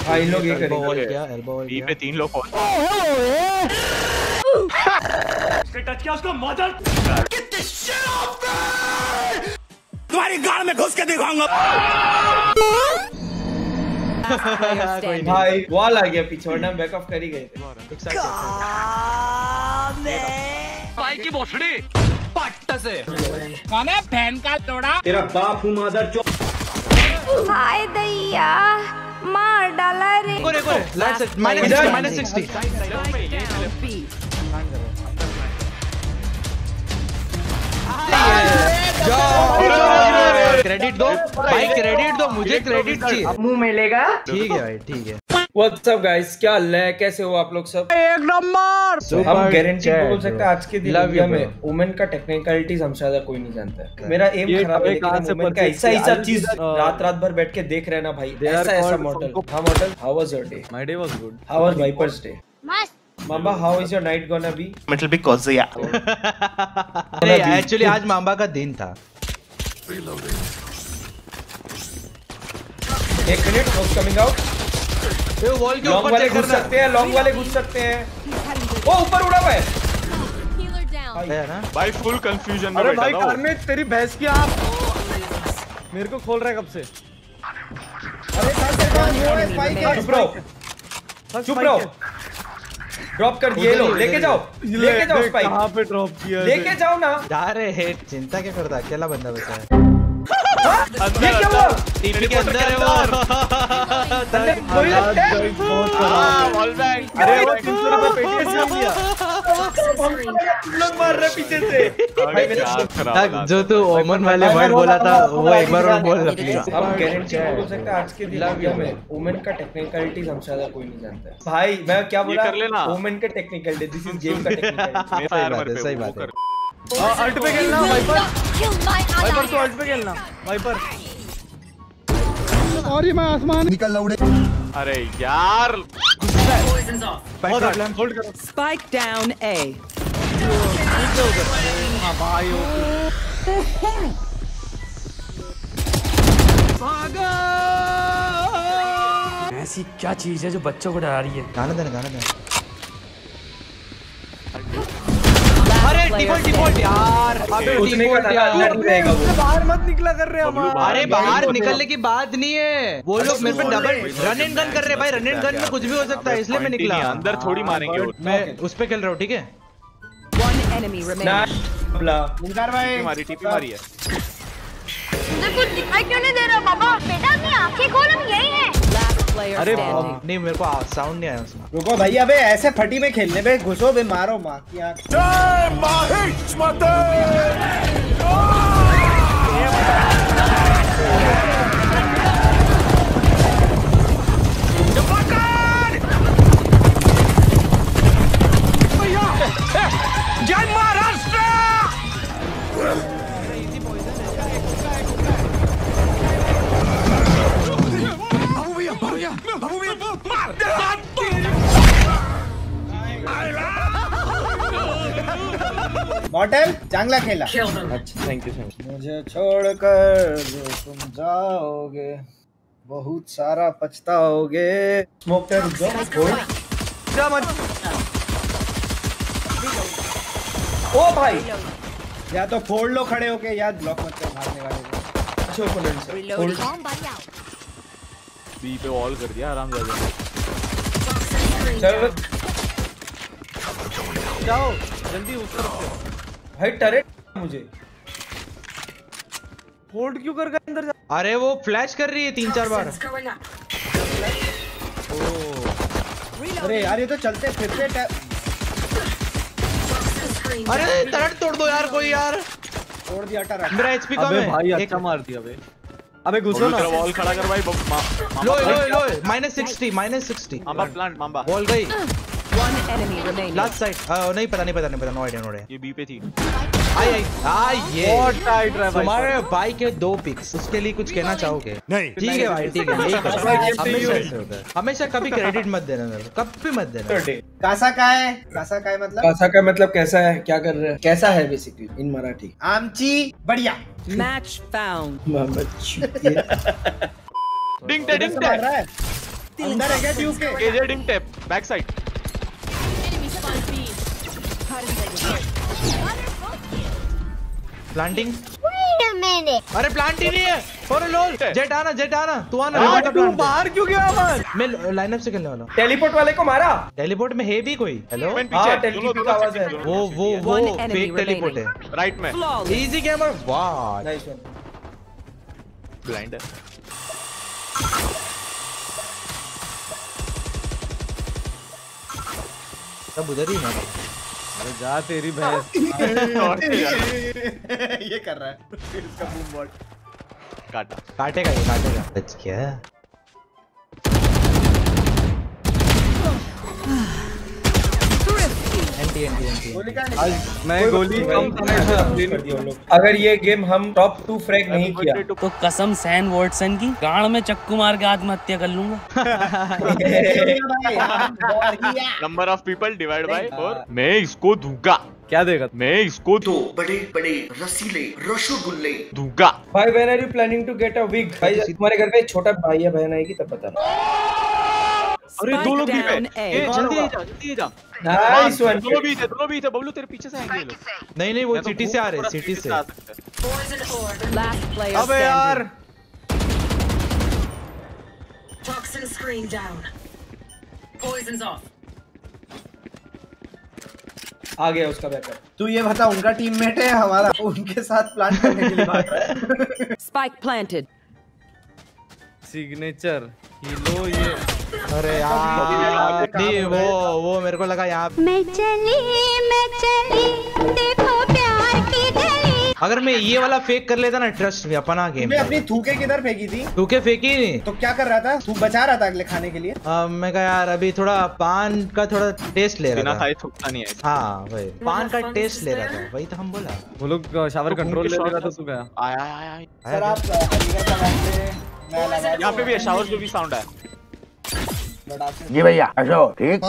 भाई लोग ये एल्बो करेंगे क्या एल्बो बी पे 3 लोग पहुंच टच किया उसको मदर तुम्हारी गाल में घुस के दिखाऊंगा। भाई वॉल आ गया पीछे वरना बैक ऑफ कर ही गए थे। भाई की भोसड़ी पट्टा से कौन है बहन का तोड़ा तेरा बाप हूँ मादर चो। हाय दैया मार डाला रे। लाइट सेट -60 क्रेडिट दो भाई, क्रेडिट दो, मुझे क्रेडिट चाहिए। मुंह मिलेगा। ठीक है भाई, ठीक है। व्हाट्स अप गाइस, क्या हाल है, कैसे हो आप लोग सब? एक नंबर। हम गारंटी बोल सकते हैं आज के दिन इंडिया में वुमेन का टेक्निकलिटीज हमसे ज्यादा कोई नहीं जानता है। मेरा एम खराब है लेकिन वुमेन का ऐसा चीज रात भर बैठ के देख रहे ना भाई, ऐसा मॉडल। हाँ model, how was your day? My day was good. How was Viper's day? मस्त। मामा, how is your night gonna be? little bit cozy yeah. Actually आज मामा का दिन था। एक मिनट, नोस कमिंग आउट। ये वॉल के लॉन्ग ऊपर वाले चेक घुस करना सकते हैं, लॉन्ग वाले घुस सकते हैं। ओ ऊपर उड़ा हुआ है है ना भाई फुल कंफ्यूजन में अरे बैठा भाई था वो। कार में तेरी भैंस की आप मेरे को खोल रहा है कब से। अरे चुप रहो, चुप रहो। ड्रॉप कर दिए, लो लेके जाओ, लेके जाओ स्पाइक। कहाँ पे ड्रॉप किया? लेके जाओ ना। जा रहे हैं, चिंता क्या करता, अकेला बंदा बचा है। ये क्या हुआ? टीपी के अंदर है वो। कोई लगता है? वॉल बैग अरे वो 300 रुपए पेटीएम से लिया। लोग मार रहे पीछे से। भाई मेरे जो तू ओमन वाले वर्ड बोला था वो एक बार और बोल प्लीज। हम गारंटी बोल सकते हैं आज के दिन इंडिया में वुमेन का टेक्निकलिटीज हमसे ज्यादा कोई नहीं जानता है। भाई मैं क्या बोला? कर लेना। वुमेन का टेक्निकलिटी, दिस इज गेम का टेक्निकलिटी। सही बात है। अल्ट पे खेलना वाइपर, वाइपर तो अल्ट पे खेलना वाइपर। और ये मैं आसमान निकल लौड़े। अरे यार होल्ड करो। Spike down A. हां भाई ऐसी क्या चीज है जो बच्चों को डरा रही है? गाना देना, गाना देना। अरे डिफॉल्ट यार, अबे डिफॉल्ट यार, रहेगा वो। बाहर मत निकला कर रहे हम। अरे बाहर निकलने की बात नहीं है, वो लोग मेरे पे डबल रन एंड गन कर रहे हैं भाई। रन एंड गन में कुछ भी हो सकता है, इसलिए मैं निकला। अंदर थोड़ी मारेंगे वो। मैं उस पे खेल रहा हूँ, ठीक है। One enemy remaining. मुनकार भाई टीपी मारी है। मुझे कुछ दिखाई क्यों नहीं दे रहा बाबा? बेटा अपनी आंखें खोल, हम यही हैं। Last player अरे standing. नहीं, मेरे को साउंड नहीं आया उसमें। रुको भाई, अबे ऐसे फटी में खेलने पे घुसो बे, मारो माँ की आँख। जय महाराष्ट्र। मॉडल चांगला खेला। अच्छा थैंक यू। मुझे छोड़कर जो तुम जाओगे बहुत सारा पछताओगे। स्मोक कर रुक जाओ। ओ भाई, या तो फोड़ लो खड़े होके, या ब्लॉक मत करो मारने वाले को। अच्छे ओपोनेंट से होल्ड। बी पे वॉल कर दिया आराम से। चलो जाओ जल्दी उस तरफ से। भाई टरेट मुझे फोल्ड क्यों कर गए अंदर जा? अरे वो फ्लैश कर रही है 3-4 बार। अरे यार ये तो चलते फिरते अरे तरट तोड़ दो यार कोई यार। तोड़ दिया टरा। मेरा एचपी कम अबे है। भाई एक अच्छा मार दिया बे। अबे घुसो ना। वॉल खड़ा कर भाई। लो -60 मामा प्लांट मामा। बॉल गई। One enemy remaining. Last side. नहीं पता, नो आइडिया। ये बी पे थी। आई ये बहुत टाइट रहा भाई। तुम्हारे भाई के 2 पिक्स, उसके लिए कुछ कहना चाहोगे? नहीं। ठीक है भाई, ठीक है, यही करना। हमेशा ऐसे होता है, हमेशा कभी क्रेडिट मत देना मेरे को, कभी मत देना। कासा का है? कासा का है मतलब? कासा का मतलब कैसा है, क्या कर रहे हैं, कैसा है बेसिकली इन मराठी। आमची बढ़िया। Match found. मोहम्मद डिंग डे मार रहा है। अंदर है क्या ट्यूब के? एजे डिंग टैप बैक साइड। प्लांटिंग। अरे प्लांट ही नहीं है। और लोल जेट आना तू आना। तू बाहर क्यों गया अमन? मैं लाइनअप से खेलने वाला हूं। टेलीपोर्ट वाले को मारा। टेलीपोर्ट में है भी कोई? हेलो हां टेलीपोर्ट की आवाज है। वो फेक टेलीपोर्ट है राइट में। Easy gamer. वाह नाइस वन। ब्लाइंड है। सब उधर ही है। अरे जा तेरी भैंस। ये कर रहा है इसका बूम बॉट। काटेगा क्या? एंटी मैं गोली कम अगर ये गेम हम टॉप 2 फ्रैग नहीं किया तो कसम सैन वॉटसन की गाड़ में चक्कू मार के आत्महत्या कर लूंगा। Number of people divide by 4। मैं इसको दूंगा। क्या देगा? मैं इसको दो बड़े बड़े रसीले रसगुल्ले दूंगा। भाई when are you planning to get a wig? भाई तुम्हारे घर पे छोटा भाई या बहन आएगी तब बताना। अरे दो लोग भी है। जल्दी जा। Nice one. दोनों भी थे बबलू तेरे पीछे से आएंगे ये लोग। नहीं वो सिटी से आ रहे हैं। सिटी से। अबे यार Toxin screen down. Poison's off. आ गया उसका बैकअप। तू ये बता उनका टीममेट है हमारा उनके साथ प्लान करने के लिए भाग रहा है। Spike planted. सिग्नेचर हीलो ये। अरे यार नहीं वो मेरे को लगा यहाँ। मैं चली देखो प्यार की गली। अगर मैं ये वाला फेक कर लेता ना ट्रस्ट में अपना गेम। मैं अपनी थूके किधर फेंकी थी? थूके फेंकी नहीं तो क्या कर रहा था? तू बचा रहा था अगले खाने के लिए? मैं कहा यार अभी थोड़ा पान का थोड़ा टेस्ट ले रहा था। थूकता नहीं है। हाँ वही पान का टेस्ट ले रहा था। वही तो हम बोला। वो लोग शावर कंट्रोल ले रहा था। तू गया आया सर आप यहाँ पे भी है। शावर जो भी साउंड है। जी भैया अशोक ठीक।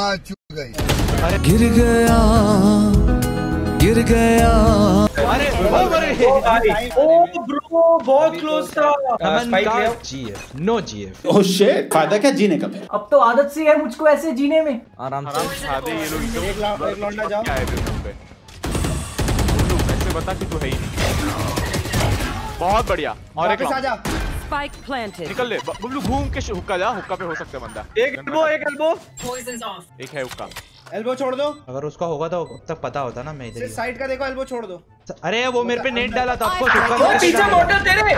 गिर गया। अरे ओ ब्रो बहुत क्लोज था। स्पाइक लिया। GF no GF. Oh shit फायदा क्या जीने का? अब तो आदत सी है मुझको ऐसे जीने में। आराम से। ये लोग एक लौंडा जाओ। क्या है पे? ऐसे बता कि तू है ही नहीं। बहुत बढ़िया। और एक आजा। Spike planted. निकल ले बबलू घूम के हुक्का जा। हुक्का पे हो सकता है बंदा। एक एल्बो। Poison's off. एक है हुक्का। एल्बो छोड़ दो। अगर उसका होगा तो अब तक पता होता ना। मैं इधर साइड का देखो एल्बो छोड़ दो। अरे वो मेरे पे नेट डाला था आपको। पीछे मॉडल तेरे।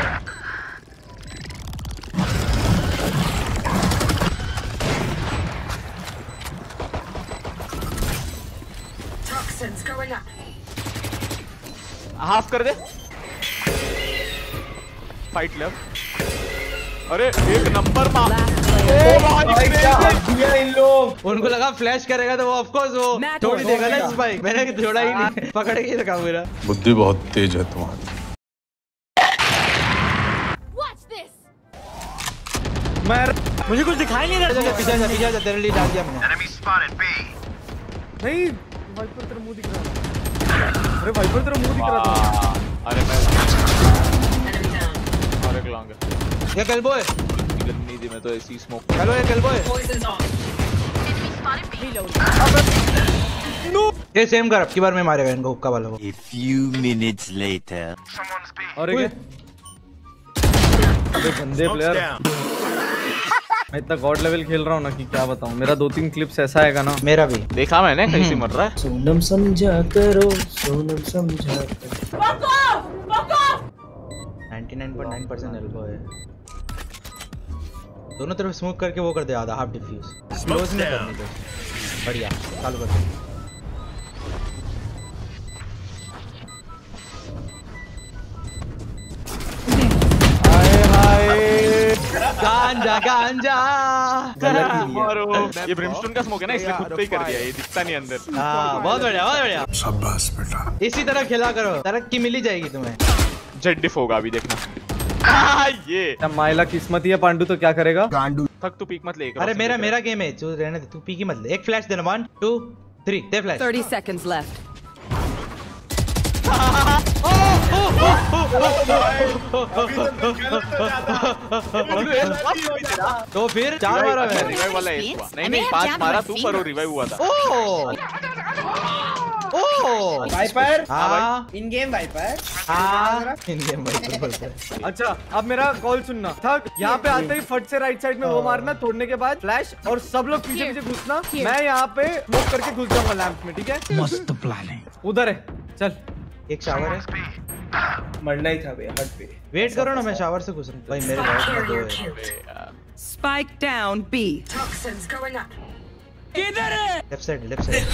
Toxins going up. हाफ कर दे। Fight left. अरे एक नंबर इन लोग। उनको लगा फ्लैश करेगा तो वो ऑफ कोर्स वो थोड़ी देगा ना स्पाइक। मैंने थोड़ा ही नहीं पकड़ के रखा मेरा। बुद्धि बहुत तेज है तुम्हारी। मुझे कुछ दिखाई नहीं रहा। पीछे जा तेरे लिए डाल दिया मैंने। नहीं वाइपर तेरा मुंह दिख रहा। अरे वाइपर तेरा मुंह दिख रहा था। अरे मैं और एक लॉन्ग है। ये एल्बो है। नहीं दी मैं तो ऐसी स्मोक। हेलो ये एल्बो है। ये सेम कर। अब की बार मैं मारेगा इनको हुक्का वाला को। A few minutes later. और एक गंदे प्लेयर। मैं इतना गॉड लेवल खेल रहा हूँ ना कि क्या बताऊँ। मेरा 2-3 क्लिप्स ऐसा आएगा ना। मेरा भी देखा मैंने कैसे मर रहा है। सोनम समझा करो सोनम समझा करो। 99.9% एल्बो है। दोनों तरफ स्मोक करके वो कर दे आधा हाफ डिफ्यूज। क्लोज नहीं करने दो। बढ़िया चालू कर दे। गांजा ये ब्रिमस्टोन का स्मोक है ना इसलिए खुद पे ही कर दिया। ये दिखता नहीं अंदर। हाँ बहुत बढ़िया। शाबाश बेटा। इसी तरह खेला करो। तरक्की मिली जाएगी तुम्हें। जेट डिफ होगा अभी देखना। ये माइला किस्मत ही है पांडू तो क्या करेगा? गांडू तक तू पीक मत ले। अरे मेरा गेम है। तू रहने दे। तू पीक ही मत ले। एक फ्लैश देना। 1 2 3 दे फ्लैश। 30 seconds left. तो फिर 4 मारा मैंने। रिवाइव वाला एज हुआ। नहीं 5 मारा तू पर वो रिवाइव हुआ था। वाइपर हाँ इन गेम वाइपर हाँ इन गेम वाइपर। अच्छा अब मेरा कॉल सुनना। थक यहाँ पे आते ही फट से राइट साइड में वो मारना, तोड़ने के बाद फ्लैश और सब लोग पीछे पीछे घुसना। मैं यहाँ पे स्मोक करके घुस जाऊंगा लैंप में, ठीक है? मस्त प्लान है। उधर है, चल। एक शावर है, मरना ही था भैया, हट पे वेट करो ना, मैं शावर से घुस रहा हूँ भाई। मेरे राइट में 2 है। Spike down B. Toxins going up. Left side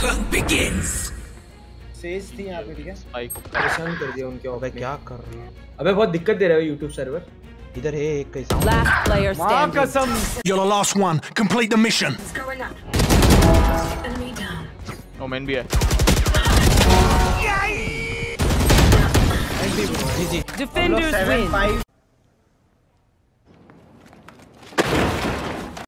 Sage थी यहाँ पे, ठीक है? परेशान कर दिया उनके। अबे क्या कर रहे हो? अबे बहुत दिक्कत दे रहा है YouTube सर्वर। इधर है एक कहीं। Last player माँ standing. कसम। You're the last one. Complete the mission. It's going up. Enemy down. Omen भी है। Defenders win.